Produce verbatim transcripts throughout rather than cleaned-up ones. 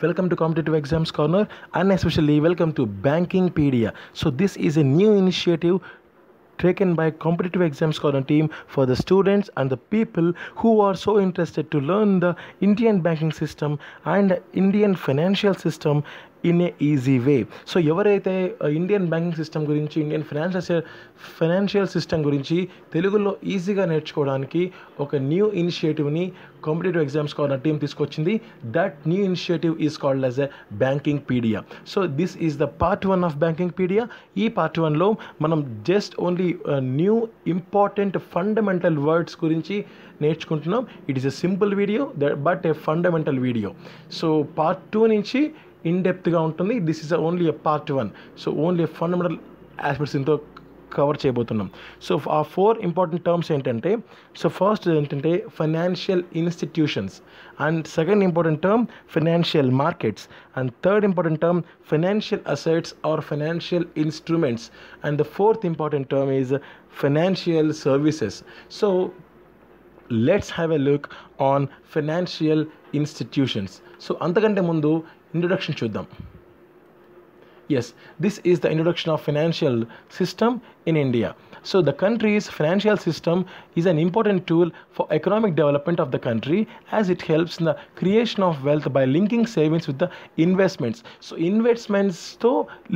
Welcome to Competitive Exams Corner, and especially welcome to Bankingpedia. So this is a new initiative taken by Competitive Exams Corner team for the students and the people who are so interested to learn the Indian banking system and Indian financial system in a easy way. So ఎవరైతే Indian banking system గురించి Indian financial financial system గురించి తెలుగులో ఈజీగా నేర్చుకోవడానికి ఒక new ఇనిషియేటివ్ని competitive exams corner team తీసుకొచ్చింది. That new initiative is called as a Bankingpedia. So this is the part one of Bankingpedia. ఈ పార్ట్ వన్లో మనం just only new important fundamental words గురించి నేర్చుకుంటున్నాం. It is a simple video but a fundamental video. So part two నుంచి in డెప్త్గా ఉంటుంది. This is only a part one. So only fundamental aspects ఇంతో cover చేయబోతున్నాం. So ఆ four important terms ఏంటంటే, so first ఏంటంటే financial institutions, and second important term financial markets, and third important term financial assets or financial instruments, and the fourth important term is financial services. So let's have a look on financial institutions. So అంతకంటే ముందు introduction చూద్దాం. Yes, this is the introduction of financial system in India. So the country's financial system is an important tool for economic development of the country, as it helps in the creation of wealth by linking savings with the investments. So investments to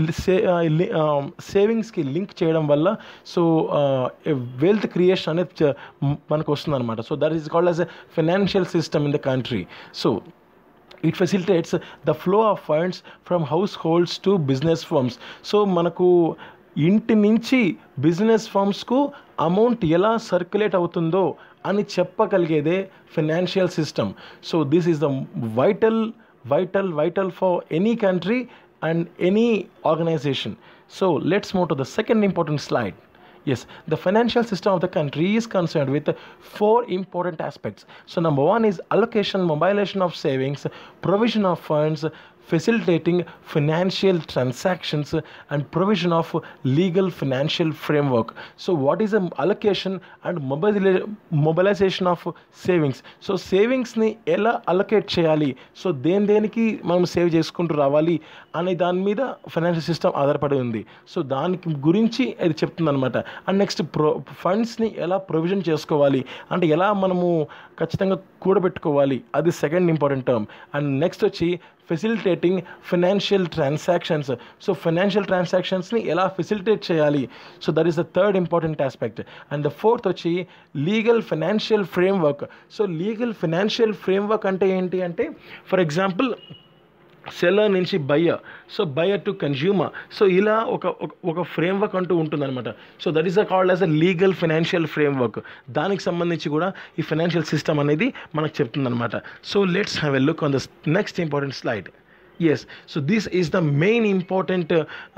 uh, savings ki link cheyadam valla so uh, wealth creation anedi manaku vastundi anamata. So that is called as a financial system in the country. So it facilitates the flow of funds from households to business firms. So మనకు ఇంటి నుంచి business ఫర్మ్స్కు amount ఎలా circulate అవుతుందో అని చెప్పగలిగేదే financial system. So this is the vital vital vital for any country and any organisation. So let's move to the second important slide. Yes, the financial system of the country is concerned with four important aspects. So number one is allocation, mobilization of savings, provision of funds, facilitating financial transactions, and provision of legal financial framework. So what is the allocation and mobilization of savings? So savings ni ela allocate cheyali, so den deniki manam save cheskuntu ravali ane dan meeda financial system ఆధారపడి ఉంది. So దానికి గురించి అది చెప్తుంది అనమాట. And next pro ఫండ్స్ని ఎలా provision చేసుకోవాలి అంటే ఎలా మనము ఖచ్చితంగా కూడబెట్టుకోవాలి, అది second important term. And next వచ్చి facilitating financial transactions. So financial ట్రాన్సాక్షన్స్ని ఎలా ఫెసిలిటేట్ చేయాలి, so that is the third important aspect. And the fourth వచ్చి legal financial framework. So legal financial framework అంటే ఏంటి అంటే, ఫర్ ఎగ్జాంపుల్ సెల్లర్ నుంచి buyer, so buyer to consumer, so ఇలా ఒక ఒక ఫ్రేమ్వర్క్ అంటూ ఉంటుందన్నమాట. So that is the called as a legal financial framework. దానికి సంబంధించి కూడా ఈ ఫైనాన్షియల్ సిస్టమ్ అనేది మనకు చెప్తుందన్నమాట. So let's have a look on the next important slide. Yes, so this is the main important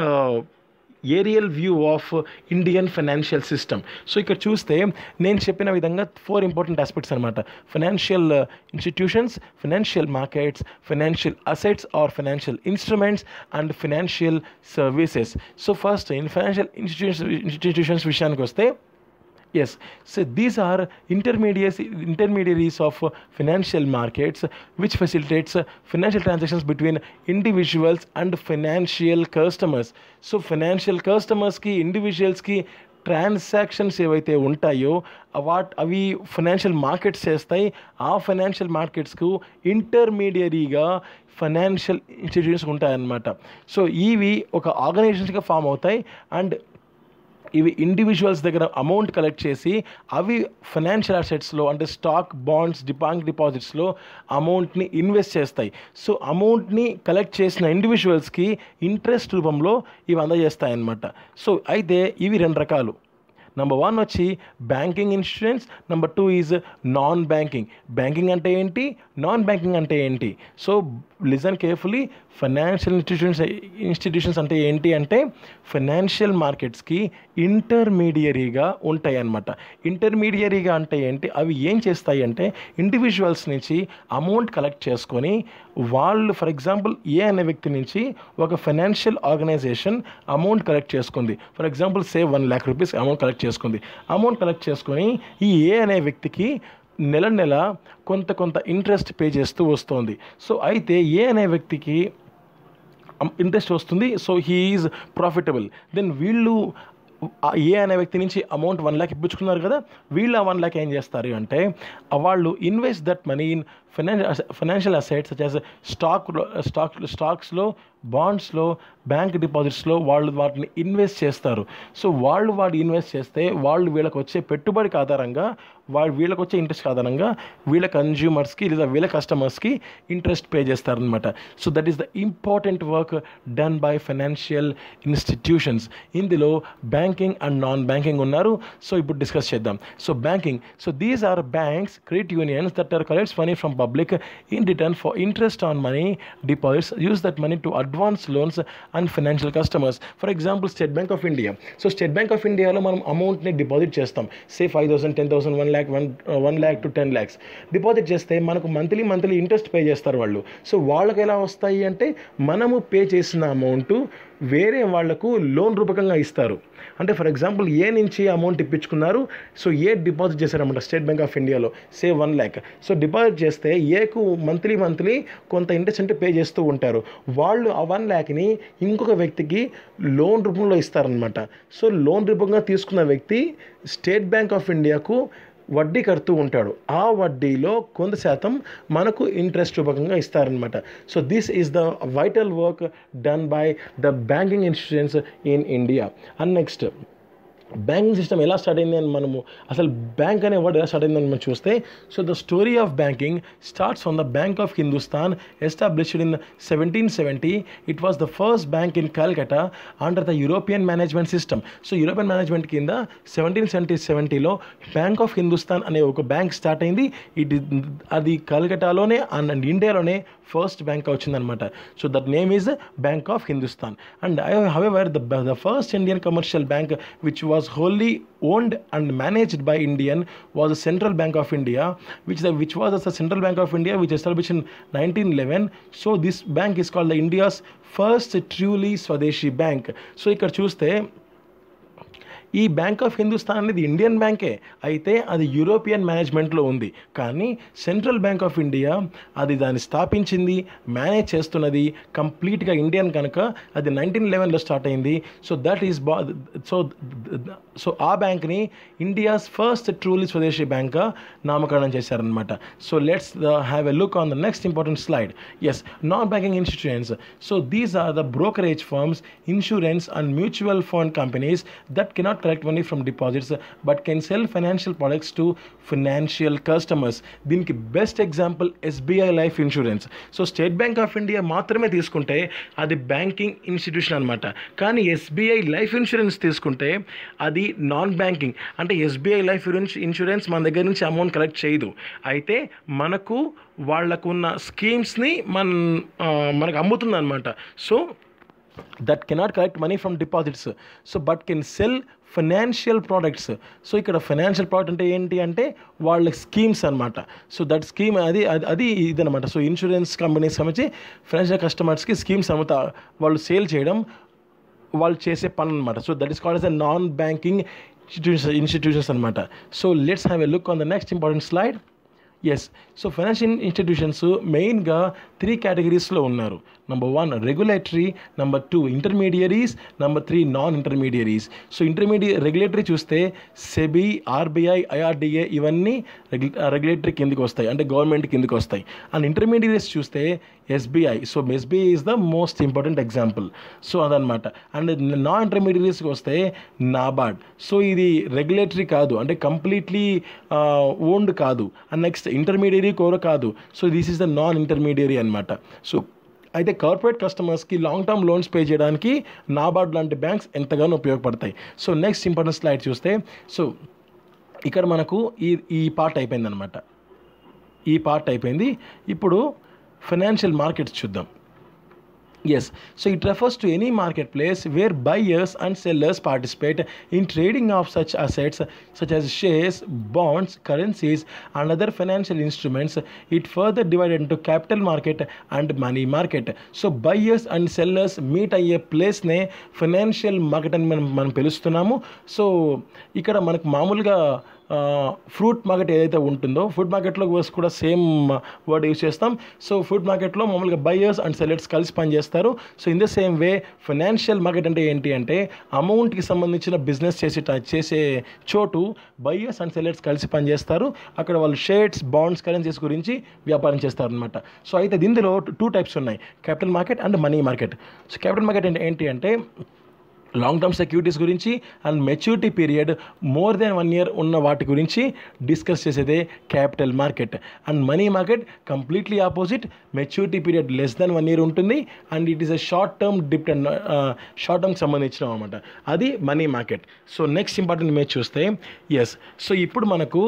aerial view of Indian financial system. So ఇక్కడ చూస్తే నేను చెప్పిన విధంగా ఫోర్ ఇంపార్టెంట్ ఆస్పెక్ట్స్ అనమాట. Financial institutions, financial markets, financial assets or financial instruments, and financial services. So first in financial institutions institutions విషయానికి వస్తే, yes, so these are intermediaries intermediaries of financial markets which facilitates financial transactions between individuals and financial customers. So financial customers ki individuals ki transactions ఏవైతే ఉంటాయో what అవి financial markets చేస్తాయి. ఆ financial మార్కెట్స్కు ఇంటర్మీడియరీగా financial institutions ఉంటాయన్నమాట. So ఇవి ఒక ఆర్గనైజేషన్స్గా ఫామ్ అవుతాయి అండ్ ఇవి ఇండివిజువల్స్ దగ్గర అమౌంట్ కలెక్ట్ చేసి అవి ఫైనాన్షియల్ అసెట్స్లో అంటే స్టాక్, బాండ్స్, బ్యాంక్ డిపాజిట్స్లో అమౌంట్ని ఇన్వెస్ట్ చేస్తాయి. సో అమౌంట్ని కలెక్ట్ చేసిన ఇండివిజువల్స్కి ఇంట్రెస్ట్ రూపంలో ఇవి అందజేస్తాయి అన్నమాట. సో అయితే ఇవి రెండు రకాలు. నెంబర్ వన్ వచ్చి banking institutions, number two is non banking. Banking అంటే ఏంటి, నాన్ బ్యాంకింగ్ అంటే ఏంటి? So listen carefully. Financial institutions institutions అంటే ఏంటి అంటే ఫైనాన్షియల్ మార్కెట్స్కి ఇంటర్మీడియరీగా ఉంటాయి అన్నమాట. ఇంటర్మీడియరీగా అంటే ఏంటి, అవి ఏం చేస్తాయి అంటే ఇండివిజువల్స్ నుంచి అమౌంట్ కలెక్ట్ చేసుకొని వాళ్ళు, ఫర్ ఎగ్జాంపుల్ ఏ అనే వ్యక్తి నుంచి ఒక ఫైనాన్షియల్ ఆర్గనైజేషన్ అమౌంట్ కలెక్ట్ చేసుకుంది. For example say one lakh rupees amount collect చేసుకుంది. అమౌంట్ కలెక్ట్ చేసుకొని ఈ ఏ అనే వ్యక్తికి నెల నెల కొంత కొంత ఇంట్రెస్ట్ పే చేస్తూ వస్తుంది. సో అయితే ఏ అనే వ్యక్తికి ఇంట్రెస్ట్ వస్తుంది, so he is profitable. Then వీళ్ళు ఏ అనే వ్యక్తి నుంచి అమౌంట్ వన్ ల్యాక్ ఇప్పించుకున్నారు కదా, వీళ్ళు ఆ వన్ ల్యాక్ ఏం చేస్తారు అంటే వాళ్ళు invest that money in finance financial assets such as stock stock స్టాక్స్లో, బాండ్స్లో, బ్యాంక్ డిపాజిట్స్లో వాళ్ళు వాటిని ఇన్వెస్ట్ చేస్తారు. సో వాళ్ళు వాటి ఇన్వెస్ట్ చేస్తే వాళ్ళు వీళ్ళకి వచ్చే పెట్టుబడికి ఆధారంగా, వాళ్ళు వీళ్ళకి వచ్చే ఇంట్రెస్ట్ ఆధారంగా వీళ్ళ కన్జ్యూమర్స్కి లేదా వీళ్ళ కస్టమర్స్కి ఇంట్రెస్ట్ పే చేస్తారనమాట. So that is the important work done by financial institutions. ఇందులో బ్యాంకింగ్ అండ్ నాన్ బ్యాంకింగ్ ఉన్నారు. సో ఇప్పుడు డిస్కస్ చేద్దాం. So banking, so these are banks, credit unions that are collects money from public in return for interest on money deposits, use that money to advance loans and financial customers. For example State Bank of India. So State Bank of ఇండియాలో మనం అమౌంట్ని deposit చేస్తాం. Say five thousand ten thousand one lakh one one lakh to ten lakhs deposit చేస్తే మనకు monthly monthly interest pay చేస్తారు వాళ్ళు. So వాళ్ళకి ఎలా వస్తాయి అంటే మనము పే చేసిన అమౌంట్ వేరే వాళ్లకు లోన్ రూపకంగా ఇస్తారు. అంటే ఫర్ ఎగ్జాంపుల్ ఏ నుంచి అమౌంట్ ఇప్పించుకున్నారు, సో ఏ డిపాజిట్ చేశారన్నమాట స్టేట్ బ్యాంక్ ఆఫ్ ఇండియాలో, say one lakh. So deposit చేస్తే ఏకు మంత్లీ మంత్లీ కొంత ఇంట్రెస్ట్ అంటే పే చేస్తూ ఉంటారు. వాళ్ళు ఆ వన్ ల్యాక్ని ఇంకొక వ్యక్తికి లోన్ రూపంలో ఇస్తారనమాట. సో లోన్ రూపంగా తీసుకున్న వ్యక్తి స్టేట్ బ్యాంక్ ఆఫ్ ఇండియాకు వడ్డీ కడుతూ ఉంటాడు. ఆ వడ్డీలో కొంత శాతం మనకు ఇంట్రెస్ట్ రూపకంగా ఇస్తారనమాట. So this is the vital work done by the banking institutions in India. And next banking system ఎలా స్టార్ట్ అయింది అని మనము, అసలు బ్యాంక్ అనే వర్డ్ ఎలా స్టార్ట్ అయిందని మనం చూస్తే, so the story of banking starts from the Bank of Hindustan established in seventeen seventy. It was the first bank in Calcutta under the European management system. So European management కింద seventeen seventy సెవెంటీలో Bank of Hindustan అనే ఒక bank start అయింది. It అది కల్కటాలోనే అండ్ ఇండియాలోనే first bank వచ్చిందనమాట. So that name is Bank of Hindustan. And however the the first Indian commercial bank which was wholly owned and managed by Indian was the Central Bank of India, which the which was the Central Bank of India, which established in nineteen eleven. So this bank is called the India's first truly Swadeshi bank. So ఇక్కడ చూస్తే ఈ bank of Hindustan అనేది Indian బ్యాంకే, అయితే అది European మేనేజ్మెంట్లో ఉంది. కానీ సెంట్రల్ బ్యాంక్ ఆఫ్ ఇండియా అది దాన్ని స్థాపించింది, మేనేజ్ చేస్తున్నది కంప్లీట్గా ఇండియన్ కనుక అది నైన్టీన్ లెవెన్లో స్టార్ట్ అయింది. సో దట్ ఈస్ బా సో సో ఆ బ్యాంక్ని ఇండియాస్ ఫస్ట్ ట్రూలీ స్వదేశీ బ్యాంక్గా నామకరణం చేశారనమాట. So let's have a look on the next important slide. Yes, non banking institutions. So these are the brokerage firms, insurance and mutual fund companies that cannot collect money from deposits but can sell financial products to financial customers. దీనికి best example SBI life insurance. So State Bank of India మాత్రమే తీసుకుంటే అది banking institution అనమాట. కానీ SBI life insurance తీసుకుంటే అది non banking. అంటే SBI life insurance మన దగ్గర నుంచి అమౌంట్ కలెక్ట్ చేయదు, అయితే మనకు వాళ్ళకున్న స్కీమ్స్ని మన మనకు అమ్ముతుంది అనమాట. So that cannot collect money from deposits, so but can sell financial products. So ఇక్కడ ఫైనాన్షియల్ ప్రోడక్ట్ అంటే ఏంటి అంటే వాళ్ళ స్కీమ్స్ అనమాట. సో దట్ స్కీమ్ అది అది ఇదనమాట. సో ఇన్సూరెన్స్ కంపెనీస్ సంబంధించి ఫైనాన్షియల్ కస్టమర్స్కి స్కీమ్స్ అమ్ముతా వాళ్ళు సేల్ చేయడం వాళ్ళు చేసే పని అనమాట. So that is called as a non banking institution institutions అనమాట. So let's have a look on the next important slide. Yes, so financial institutions మెయిన్గా త్రీ కేటగిరీస్లో ఉన్నారు. Number one regulatory, number two intermediaries, number three non intermediaries. So intermediate regulatory చూస్తే SEBI, RBI, IRDA ఇవన్నీ రెగ్యు regulatory కిందకి వస్తాయి, అంటే government కిందకి వస్తాయి. అండ్ ఇంటర్మీడియరీస్ చూస్తే SBI. So SBI is the most important example. So అదనమాట. అండ్ నాన్ ఇంటర్మీడియరీస్కి వస్తే నాబార్డ్. సో ఇది రెగ్యులేటరీ కాదు, అంటే కంప్లీట్లీ ఓన్డ్ కాదు. అండ్ నెక్స్ట్ ఇంటర్మీడియరీ కూడా కాదు. So this is the non intermediary అనమాట. సో అయితే కార్పొరేట్ కస్టమర్స్కి లాంగ్ టర్మ్ లోన్స్ పే చేయడానికి నాబార్డ్ లాంటి బ్యాంక్స్ ఎంతగానో ఉపయోగపడతాయి. సో నెక్స్ట్ ఇంపార్టెంట్ స్లైడ్ చూస్తే, సో ఇక్కడ మనకు ఈ ఈ పార్ట్ అయిపోయింది అనమాట. ఈ పార్ట్ అయిపోయింది. ఇప్పుడు ఫైనాన్షియల్ మార్కెట్స్ చూద్దాం. Yes, so it refers to any marketplace where buyers and sellers participate in trading of such assets such as shares, bonds, currencies and other financial instruments. It further divided into capital market and money market. So buyers and sellers meet అయ్యే ప్లేస్నే financial market అని మనం మనం పిలుస్తున్నాము. So ఇక్కడ మనకు మామూలుగా fruit market ఏదైతే ఉంటుందో ఫ్రూట్ మార్కెట్లో కూడా సేమ్ వర్డ్ యూజ్ చేస్తాం. సో ఫ్రూట్ మార్కెట్లో మామూలుగా బయర్స్ అండ్ సెల్లర్స్ కలిసి పనిచేస్తారు. So in the same way financial market అంటే ఏంటి అంటే అమౌంట్కి సంబంధించిన బిజినెస్ చేసే చేసే చోటు బయర్స్ అండ్ సెల్లర్స్ కలిసి పనిచేస్తారు. అక్కడ వాళ్ళు షేర్స్, బాండ్స్, కరెన్సీస్ గురించి వ్యాపారం చేస్తారు అనమాట. సో అయితే దీనిలో టూ టైప్స్ ఉన్నాయి, capital market and money market. So capital market అంటే ఏంటి అంటే లాంగ్ టర్మ్ సెక్యూరిటీస్ గురించి and maturity period more than one year ఉన్న వాటి గురించి డిస్కస్ చేసేదే capital market. And money market completely opposite, maturity period less than one year ఉంటుంది and it is a short term dip and short టర్మ్కి సంబంధించిన అనమాట, అది money market. So next important image చూస్తే ఎస్, సో ఇప్పుడు మనకు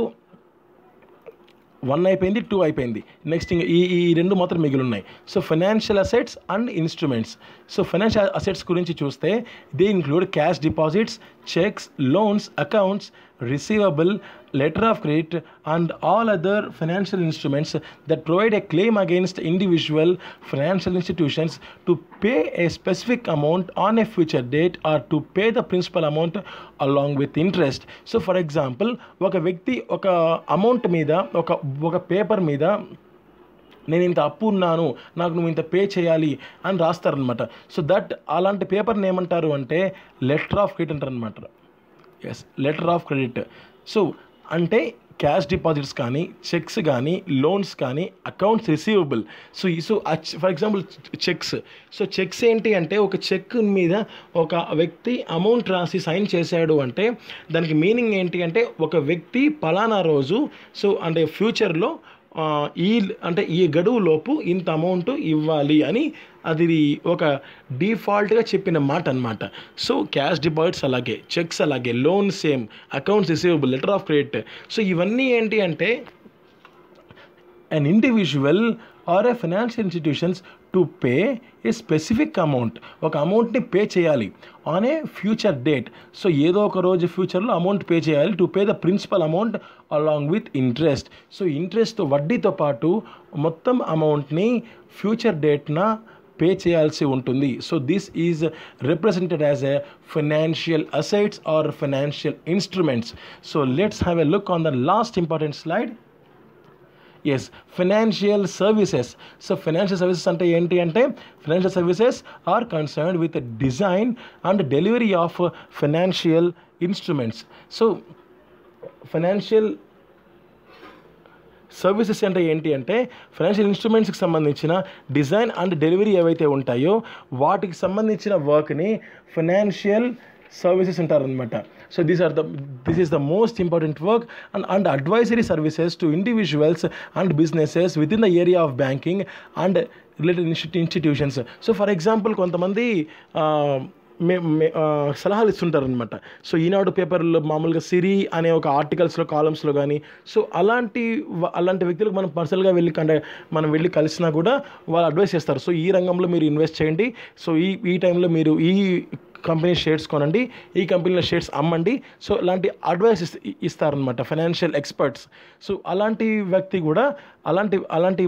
one అయిపోయింది, two అయిపోయింది, నెక్స్ట్ ఇంకా ఈ ఈ రెండు మాత్రం మిగిలి ఉన్నాయి. So financial assets and instruments. So financial assets గురించి చూస్తే they include cash deposits, cheques, loans, accounts, receivable, letter of credit and all other financial instruments that provide a claim against individual financial institutions to pay a specific amount on a future date or to pay the principal amount along with interest. So for example, ఒక వ్యక్తి ఒక amount మీద ఒక ఒక paper మీద నేను ఇంత అప్పు ఉన్నాను, నాకు నువ్వు ఇంత పే చేయాలి అని రాస్తారనమాట. సో దట్ అలాంటి పేపర్ని ఏమంటారు అంటే లెటర్ ఆఫ్ క్రెడిట్ అంటారు అనమాట. Yes, letter of credit. So అంటే క్యాష్ డిపాజిట్స్ కానీ, చెక్స్ కానీ, లోన్స్ కానీ, accounts receivable. So so for example cheques. So cheques ఏంటి అంటే ఒక చెక్ మీద ఒక వ్యక్తి అమౌంట్ రాసి సైన్ చేశాడు అంటే దానికి మీనింగ్ ఏంటి అంటే ఒక వ్యక్తి పలానా రోజు, సో అంటే ఫ్యూచర్లో ఈ అంటే ఈ గడువులోపు ఇంత అమౌంట్ ఇవ్వాలి అని అది ఒక డిఫాల్ట్గా చెప్పిన మాట అనమాట. సో క్యాష్ డిపాజిట్స్ అలాగే, చెక్స్ అలాగే, loan same, accounts receivable, letter of credit. So ఇవన్నీ ఏంటి అంటే an individual or a financial institutions to pay a specific amount, ఒక అమౌంట్ని పే చేయాలి on a future date. So ఏదో ఒక రోజు ఫ్యూచర్లో అమౌంట్ పే చేయాలి to pay the principal amount along with interest. So interest వడ్డీతో పాటు మొత్తం అమౌంట్ని ఫ్యూచర్ డేట్న పే చేయాల్సి ఉంటుంది. So this is represented as a financial assets or financial instruments. So let's have a look on the last important slide. Yes, financial services. So financial services అంటే ఏంటి అంటే financial services are concerned with design and delivery of financial instruments. So financial services అంటే ఏంటి అంటే financial ఇన్స్ట్రుమెంట్స్కి సంబంధించిన design and delivery ఏవైతే ఉంటాయో వాటికి సంబంధించిన వర్క్ని ఫైనాన్షియల్ సర్వీసెస్ అంటారనమాట. So these are the this is the most important work and and advisory services to individuals and businesses with in the area of banking and related institutions. So for example కొంతమంది మే సలహాలు ఇస్తుంటారనమాట. So ఈనాడు పేపర్లో మామూలుగా సిరి అనే ఒక ఆర్టికల్స్లో, కాలమ్స్లో కానీ, so అలాంటి అలాంటి వ్యక్తులకు మనం పర్సనల్గా వెళ్ళి కంటే మనం వెళ్ళి కలిసినా కూడా వాళ్ళు అడ్వైస్ చేస్తారు. సో ఈ రంగంలో మీరు ఇన్వెస్ట్ చేయండి, సో ఈ ఈ టైంలో మీరు ఈ కంపెనీ షేర్స్ కొనండి, ఈ కంపెనీలో షేర్స్ అమ్మండి. సో అలాంటి అడ్వైస్ ఇస్తారనమాట ఫైనాన్షియల్ ఎక్స్పర్ట్స్. సో అలాంటి వ్యక్తి కూడా అలాంటి అలాంటి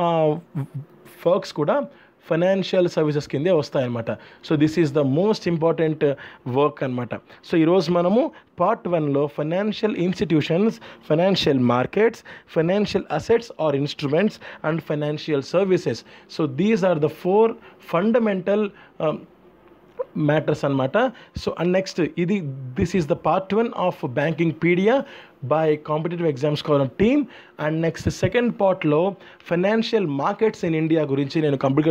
వర్క్స్ కూడా ఫైనాన్షియల్ సర్వీసెస్ కిందే వస్తాయన్నమాట. So this is the most important work అనమాట. సో ఈరోజు మనము పార్ట్ వన్లో financial institutions, financial markets, financial assets or instruments and financial services. So these are the four fundamental matters అనమాట. సో అండ్ నెక్స్ట్ ఇది this is the part one of banking pedia by competitive exams కావాలన్న team. And next second పార్ట్లో financial markets in India గురించి నేను కంప్లీట్గా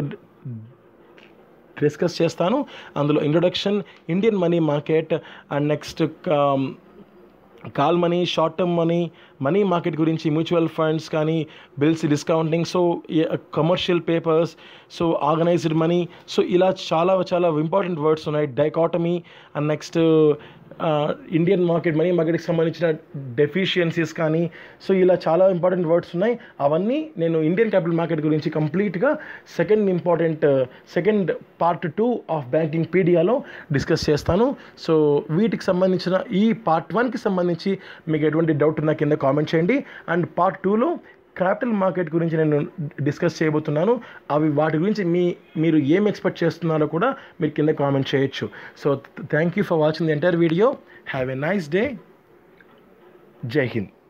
discuss చేస్తాను. అందులో introduction, Indian money market and next call money, short term money, money market గురించి, mutual funds కానీ, bills discounting, so commercial papers, so organised money, so ఇలా చాలా చాలా ఇంపార్టెంట్ వర్డ్స్ ఉన్నాయి. Dichotomy and next Indian market, money మార్కెట్కి సంబంధించిన deficiencies కానీ, so ఇలా చాలా ఇంపార్టెంట్ వర్డ్స్ ఉన్నాయి. అవన్నీ నేను ఇండియన్ క్యాపిటల్ మార్కెట్ గురించి కంప్లీట్గా second important second part two of banking పీడియాలో డిస్కస్ చేస్తాను. సో వీటికి సంబంధించిన ఈ పార్ట్ వన్కి సంబంధించి మీకు ఎటువంటి డౌట్ ఉన్నా కింద కామెంట్ చేయండి. అండ్ పార్ట్ టూలో క్యాపిటల్ మార్కెట్ గురించి నేను డిస్కస్ చేయబోతున్నాను. అవి వాటి గురించి మీ మీరు ఏం ఎక్స్పెక్ట్ చేస్తున్నారో కూడా మీరు కింద కామెంట్ చేయొచ్చు. So thank you for watching the entire video. Have a nice day. జై హింద్.